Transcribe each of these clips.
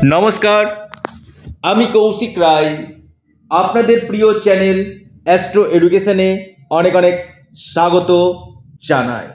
নমস্কার, আমি কৌশিক রায়। আপনাদের প্রিয় চ্যানেল অ্যাস্ট্রো এডুকেশনে অনেক অনেক স্বাগত জানাই।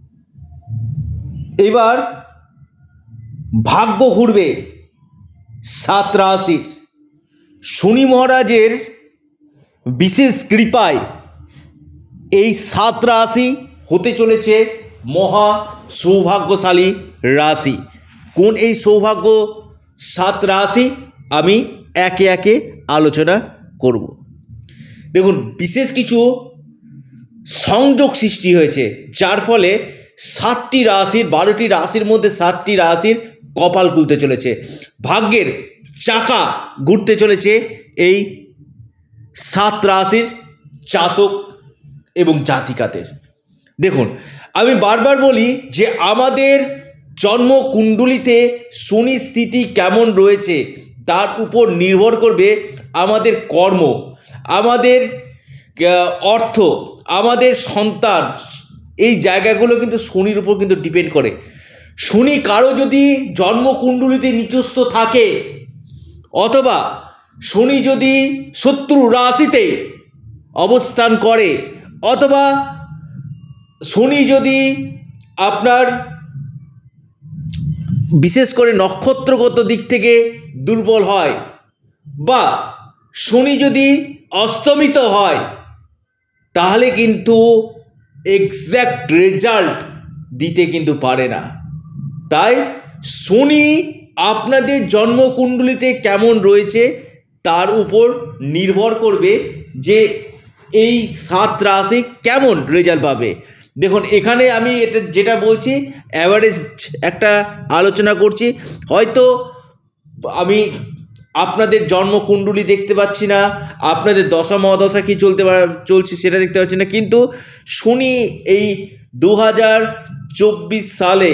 এবার ভাগ্য ঘুরবে 7 রাশির। শনি মহারাজের বিশেষ কৃপায় এই 7 রাশি হতে চলেছে মহা সৌভাগ্যশালী রাশি। কোন এই সৌভাগ্য 7 রাশি আমি একে একে আলোচনা করব। দেখুন, বিশেষ কিছু সংযোগ সৃষ্টি হয়েছে, যার ফলে 7টি রাশির 12টি রাশির মধ্যে 7টি রাশির কপাল খুলতে চলেছে। ভাগ্যের চাকা ঘুরতে চলেছে এই 7 রাশির জাতক এবং জাতিকাদের। দেখুন, আমি বারবার বলি যে আমাদের জন্ম কুণ্ডলিতে শনি স্থিতি কেমন রয়েছে তার উপর নির্ভর করবে আমাদের কর্ম, আমাদের অর্থ, আমাদের সন্তান। এই জায়গাগুলো কিন্তু শনির উপর কিন্তু ডিপেন্ড করে। শনি কারো যদি জন্মকুণ্ডলিতে নিচস্থ থাকে, অথবা শনি যদি শত্রু রাশিতে অবস্থান করে, অথবা শনি যদি আপনার বিশেষ করে নক্ষত্রগত দিক থেকে দুর্বল হয়, বা শনি যদি অস্তমিত হয়, তাহলে কিন্তু এক্স্যাক্ট রেজাল্ট দিতে কিন্তু পারে না। তাই শনি আপনাদের জন্মকুণ্ডলিতে কেমন রয়েছে তার উপর নির্ভর করবে যে এই 7 রাশি কেমন রেজাল্ট পাবে। দেখুন, এখানে আমি যেটা বলছি অ্যাভারেজ একটা আলোচনা করছি। হয়তো আমি আপনাদের জন্মকুণ্ডলী দেখতে পাচ্ছি না, আপনাদের দশা মহাদশা কি চলছে সেটা দেখতে পাচ্ছি না, কিন্তু শনি এই 2024 সালে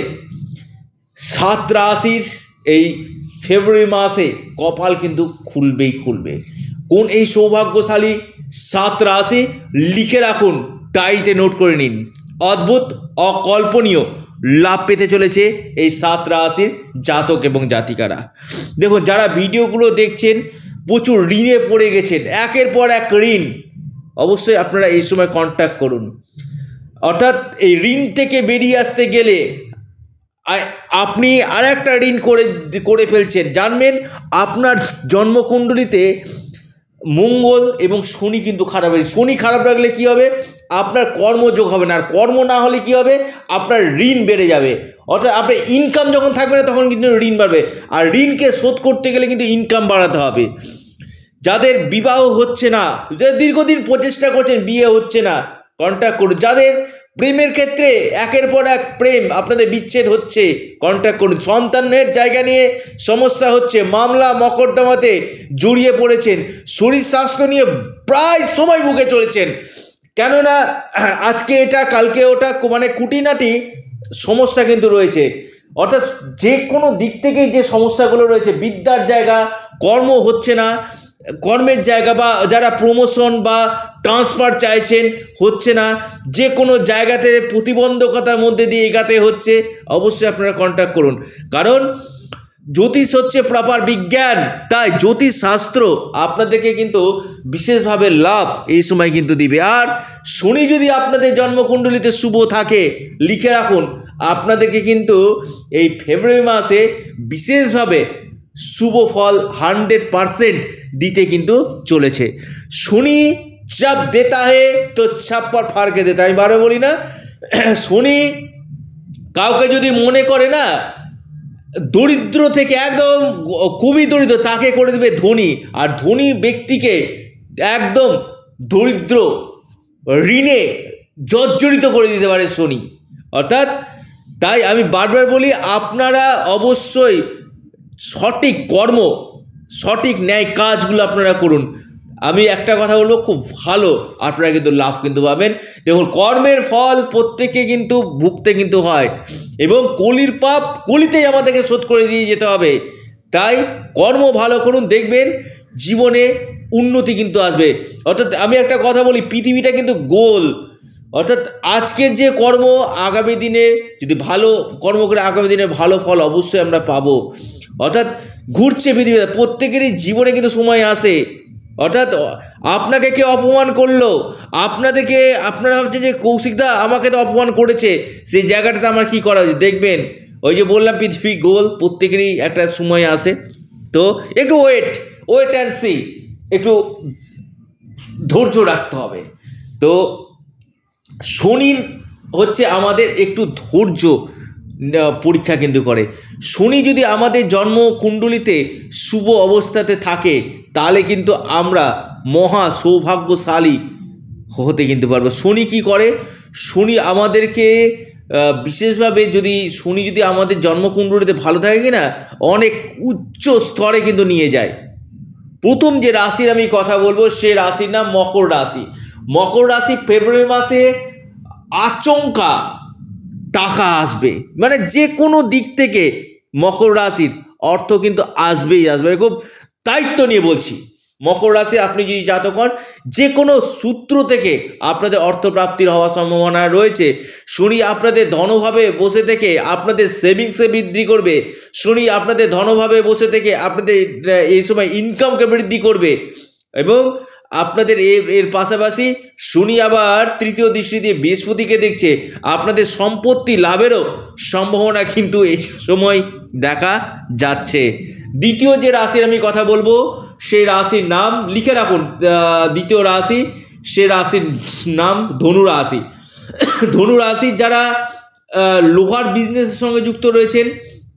7 রাশির এই ফেব্রুয়ারি মাসে কপাল কিন্তু খুলবে। কোন এই সৌভাগ্যশালী 7 রাশি লিখে রাখুন, ডায়েরিতে নোট করে নিন। অদ্ভুত অকল্পনীয় লাভ পেতে চলেছে এই 7 রাশির জাতক এবং জাতিকারা। দেখুন, যারা ভিডিওগুলো দেখছেন প্রচুর ঋণে পড়ে গেছেন, একের পর এক ঋণ, অবশ্যই আপনারা এই সময় কন্ট্যাক্ট করুন। অর্থাৎ এই ঋণ থেকে বেরিয়ে আসতে গেলে আপনি আর একটা ঋণ করে ফেলছেন। জানবেন আপনার জন্মকুণ্ডলিতে মঙ্গল এবং শনি কিন্তু খারাপ হয়েছে। শনি খারাপ রাখলে কি হবে? আপনার কর্মযোগ হবে না, আর কর্ম না হলে কি হবে? আপনার ঋণ বেড়ে যাবে। অর্থাৎ আপনার ইনকাম যখন থাকবে না তখন কিন্তু ঋণ বাড়বে, আর ঋণকে শোধ করতে গেলে কিন্তু ইনকাম বাড়াতে হবে। যাদের বিবাহ হচ্ছে না, যাদের দীর্ঘদিন প্রচেষ্টা করছেন বিয়ে হচ্ছে না, কন্ট্যাক্ট করুন। যাদের প্রেমের ক্ষেত্রে একের পর এক প্রেম, আপনাদের বিচ্ছেদ হচ্ছে, কন্ট্যাক্ট করুন। সন্তানের জায়গা নিয়ে সমস্যা হচ্ছে, মামলা মকদ্দমাতে জড়িয়ে পড়েছেন, শরীর স্বাস্থ্য নিয়ে প্রায় সময় ভুগে চলেছেন, কেননা আজকে এটা কালকে ওটা, মানে খুঁটিনাটি সমস্যা কিন্তু রয়েছে। অর্থাৎ যে কোনো দিক থেকেই যে সমস্যাগুলো রয়েছে, বিদ্যার জায়গা, কর্ম হচ্ছে না, কর্মের জায়গা, বা যারা প্রমোশন বা ট্রান্সফার চাইছেন হচ্ছে না, যে কোনো জায়গাতে প্রতিবন্ধকতার মধ্যে দিয়ে এগাতে হচ্ছে, অবশ্যই আপনারা কন্ট্যাক্ট করুন। কারণ জ্যোতিষ হচ্ছে প্রপার বিজ্ঞান, তাই জ্যোতিষ শাস্ত্র আপনাদেরকে কিন্তু বিশেষভাবে লাভ এই সময় কিন্তু দিবে। আর শনি যদি আপনাদের জন্মকুণ্ডলিতে শুভ থাকে, লিখে রাখুন, আপনাদেরকে কিন্তু এই ফেব্রুয়ারি মাসে বিশেষভাবে শুভ ফল 100% দিতে কিন্তু চলেছে। শনি जब देता है तो छप्पर फाड़ के देता है। আমি বারে বলি না, শনি কাউকে যদি মনে করে না দরিদ্র থেকে একদম খুবই দরিদ্র, তাকে করে দেবে ধনী, আর ধনী ব্যক্তিকে একদম দরিদ্র ঋণে জর্জরিত করে দিতে পারে শনি। অর্থাৎ তাই আমি বারবার বলি, আপনারা অবশ্যই সঠিক কর্ম, সঠিক ন্যায় কাজগুলো আপনারা করুন। আমি একটা কথা বলবো, খুব ভালো আপনারা কিন্তু লাভ কিন্তু পাবেন। দেখুন, কর্মের ফল প্রত্যেকে কিন্তু ভুগতে কিন্তু হয়, এবং কলির পাপ কলিতেই আমাদেরকে শোধ করে দিয়ে যেতে হবে। তাই কর্ম ভালো করুন, দেখবেন জীবনে উন্নতি কিন্তু আসবে। অর্থাৎ আমি একটা কথা বলি, পৃথিবীটা কিন্তু গোল, অর্থাৎ আজকের যে কর্ম আগামী দিনে যদি ভালো কর্ম করে আগামী দিনে ভালো ফল অবশ্যই আমরা পাবো। অর্থাৎ ঘুরছে পৃথিবীতে, প্রত্যেকেরই জীবনে কিন্তু সময় আসে। অর্থাৎ আপনাকে কেউ অপমান করলো, আপনারা ভাবছেন যে কৌশিকদা আমাকে তো অপমান করেছে, সেই জায়গাটাতে আমার কি করা উচিত? দেখবেন ওই যে বললাম পৃথিবী গোল, প্রত্যেকেরই একটা সময় আসে। তো একটু ওয়েট অ্যান্ড সি, একটু ধৈর্য রাখতে হবে। তো শনির হচ্ছে আমাদের একটু ধৈর্য পরীক্ষা কিন্তু করে। শনি যদি আমাদের জন্ম কুণ্ডলিতে শুভ অবস্থাতে থাকে তাহলে কিন্তু আমরা মহা সৌভাগ্যশালী হতে কিন্তু পারবো। শনি কি করে? শনি আমাদেরকে বিশেষভাবে শনি যদি আমাদের জন্মকুণ্ডলিতে ভালো থাকে কিনা অনেক উচ্চ স্তরে কিন্তু নিয়ে যায়। প্রথম যে রাশির আমি কথা বলবো সে রাশির নাম মকর রাশি। মকর রাশি ফেব্রুয়ারি মাসে আচমকা টাকা আসবে, মানে যে কোনো দিক থেকে মকর রাশির অর্থ কিন্তু আসবেই আসবে। খুব দায়িত্ব নিয়ে বলছি, মকর রাশি আপনি যদি জাতক হন, যে কোনো সূত্র থেকে আপনাদের অর্থপ্রাপ্তির হওয়ার সম্ভাবনা রয়েছে। শনি আপনাদের ধনভাবে বসে থেকে আপনাদের সেভিংসে বৃদ্ধি করবে। শনি আপনাদের ধনভাবে বসে থেকে আপনাদের এই সময় ইনকামকে বৃদ্ধি করবে। এবং আপনাদের এর পাশাপাশি শনি আবার তৃতীয় দৃষ্টি দিয়ে বৃহস্পতিকে দেখছে, আপনাদের সম্পত্তি লাভেরও সম্ভাবনা কিন্তু এই সময় দেখা যাচ্ছে। দ্বিতীয় যে রাশির আমি কথা বলবো সেই রাশির নাম লিখে রাখুন, দ্বিতীয় রাশি সে রাশির নাম ধনু রাশি। ধনু রাশির যারা লোহার বিজনেসের সঙ্গে যুক্ত রয়েছেন,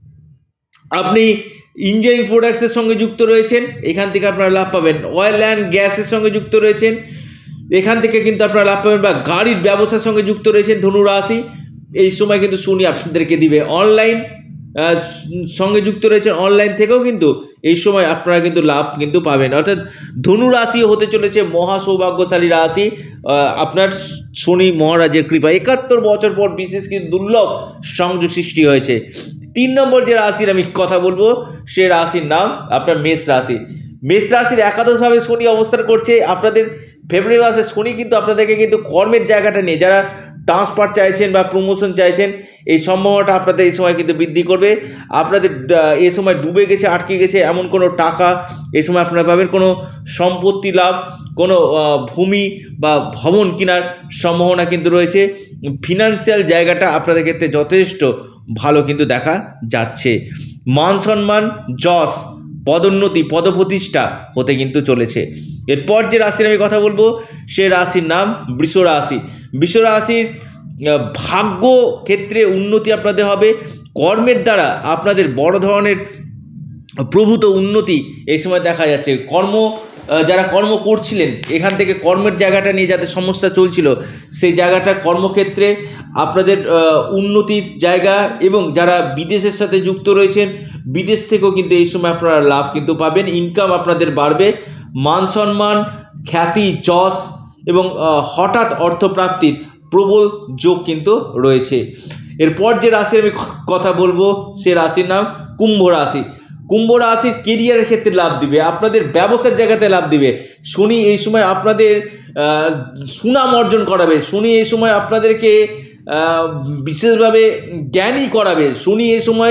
আপনি ইঞ্জিনিয়ারিং প্রোডাক্টসের সঙ্গে যুক্ত রয়েছেন, এখান থেকে আপনারা লাভ পাবেন। অয়েল অ্যান্ড গ্যাসের সঙ্গে যুক্ত রয়েছেন, এখান থেকে কিন্তু আপনারা লাভ পাবেন। বা গাড়ির ব্যবসার সঙ্গে যুক্ত রয়েছেন ধনু রাশি, এই সময় কিন্তু শনি আপনাদেরকে দিবে। অনলাইন সঙ্গে যুক্ত রয়েছেন, অনলাইন থেকেও কিন্তু এই সময় আপনারা কিন্তু লাভ কিন্তু পাবেন। অর্থাৎ ধনু রাশি হতে চলেছে মহা সৌভাগ্যশালী রাশি আপনার শনি মহারাজের কৃপা। 71 বছর পর বিশেষ কিন্তু দুর্লভ সংযোগ সৃষ্টি হয়েছে। 3 নম্বর যে রাশির আমি কথা বলবো সে রাশির নাম আপনার মেষ রাশি। মেষ রাশির একাদশভাবে শনি অবস্থান করছে। আপনাদের ফেব্রুয়ারি মাসে শনি কিন্তু আপনাদেরকে কিন্তু কর্মের জায়গাটা নিয়ে যারা ট্রান্সফার চাইছেন বা প্রমোশন চাইছেন, এই সম্ভাবনাটা আপনাদের এই সময় কিন্তু বৃদ্ধি করবে। আপনাদের এই সময় ডুবে গেছে, আটকে গেছে এমন কোনো টাকা এই সময় আপনারা পাবেন। কোনো সম্পত্তি লাভ, কোনো ভূমি বা ভবন কেনার সম্ভাবনা কিন্তু রয়েছে। ফিনান্সিয়াল জায়গাটা আপনাদের ক্ষেত্রে যথেষ্ট ভালো কিন্তু দেখা যাচ্ছে। মান সম্মান, যশ, পদোন্নতি, পদপ্রতিষ্ঠা হতে কিন্তু চলেছে। এরপর যে রাশির আমি কথা বলবো সে রাশির নাম বৃষ রাশি। বৃষ রাশির ভাগ্য ক্ষেত্রে উন্নতি আপনাদের হবে। কর্মের দ্বারা আপনাদের বড় ধরনের প্রভূত উন্নতি এই সময় দেখা যাচ্ছে। যারা কর্ম করছিলেন, এখান থেকে কর্মের জায়গাটা নিয়ে যাদের সমস্যা চলছিল সেই জায়গাটা কর্মক্ষেত্রে আপনাদের উন্নতির জায়গা। এবং যারা বিদেশের সাথে যুক্ত রয়েছেন, বিদেশ থেকেও কিন্তু এই সময় আপনারা লাভ কিন্তু পাবেন। ইনকাম আপনাদের বাড়বে। মান সম্মান, খ্যাতি, যশ এবং হঠাৎ অর্থপ্রাপ্তির প্রবল যোগ কিন্তু রয়েছে। এরপর যে রাশির আমি কথা বলবো সে রাশির নাম কুম্ভ রাশি। কুম্ভ রাশির কেরিয়ারের ক্ষেত্রে লাভ দিবে, আপনাদের ব্যবসার জায়গাতে লাভ দিবে। শনি এই সময় আপনাদের সুনাম অর্জন করাবে। শনি এই সময় আপনাদেরকে বিশেষভাবে জ্ঞানী করাবে। শনি এই সময়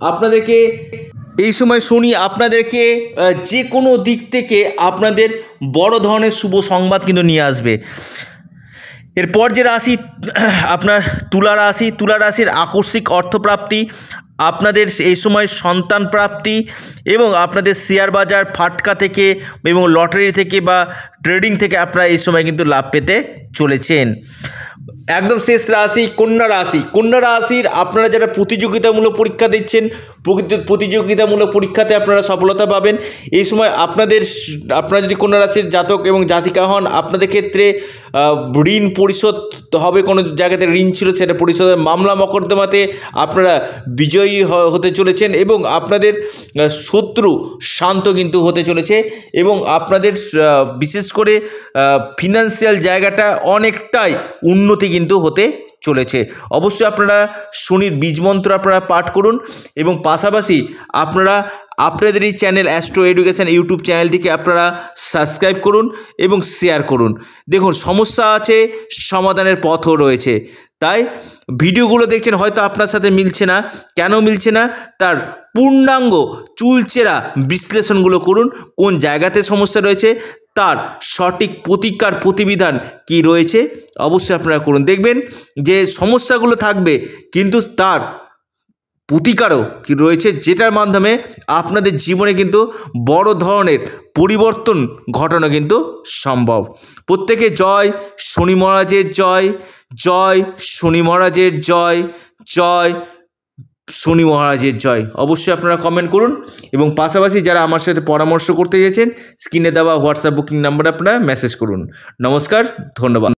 আপনাদেরকে যে কোনো দিক থেকে আপনাদের বড় ধরনের শুভ সংবাদ কিন্তু নিয়ে আসবে। এরপর যে রাশি আপনার তুলা রাশি। তুলা রাশির আকস্মিক অর্থপ্রাপ্তি, আপনাদের এই সময় সন্তান প্রাপ্তি এবং আপনাদের শেয়ার বাজার ফাটকা থেকে এবং লটারি থেকে বা ট্রেডিং থেকে আপনারা এই সময় কিন্তু লাভ পেতে চলেছেন। একদম শেষ রাশি কন্যা রাশি। কন্যা রাশির আপনারা যারা প্রতিযোগিতামূলক পরীক্ষা দিচ্ছেন, প্রতিযোগিতামূলক পরীক্ষাতে আপনারা সফলতা পাবেন। এই সময় আপনারা যদি কন্যা রাশির জাতক এবং জাতিকা হন, আপনাদের ক্ষেত্রে ঋণ পরিশোধ হবে। কোনো জায়গাতে ঋণ ছিল সেটা পরিশোধের মামলা মকদ্দমাতে আপনারা বিজয়ী হতে চলেছেন এবং আপনাদের শত্রু শান্ত কিন্তু হতে চলেছে। এবং আপনাদের বিশেষ করে ফিনান্সিয়াল জায়গাটা অনেকটাই উন্নতি কিন্তু হতে চলেছে। অবশ্যই আপনারা শনির বীজ মন্ত্র আপনারা পাঠ করুন এবং পাশাপাশি আপনারা আপনাদের এই চ্যানেল অ্যাস্ট্রো এডুকেশন ইউটিউব চ্যানেলটিকে আপনারা সাবস্ক্রাইব করুন এবং শেয়ার করুন। দেখুন, সমস্যা আছে, সমাধানের পথও রয়েছে। তাই ভিডিওগুলো দেখছেন, হয়তো আপনার সাথে মিলছে না। কেন মিলছে না, তার পূর্ণাঙ্গ চুলচেরা বিশ্লেষণগুলো করুন। কোন জায়গাতে সমস্যা রয়েছে, তার সঠিক প্রতিকার প্রতিবিধান কি রয়েছে অবশ্যই আপনারা করুন। দেখবেন যে সমস্যাগুলো থাকবে, কিন্তু তার প্রতিকারও কি রয়েছে, যেটার মাধ্যমে আপনাদের জীবনে কিন্তু বড় ধরনের পরিবর্তন ঘটানো কিন্তু সম্ভব। প্রত্যেকে জয় শনি মহারাজের জয়, জয় শনি মহারাজের জয়, জয় শনি মহারাজের জয়। অবশ্যই আপনারা কমেন্ট করুন এবং পাশাপাশি যারা আমার সাথে পরামর্শ করতে চাইছেন, স্ক্রিনে দেওয়া হোয়াটসঅ্যাপ বুকিং নাম্বারে আপনারা মেসেজ করুন। নমস্কার, ধন্যবাদ।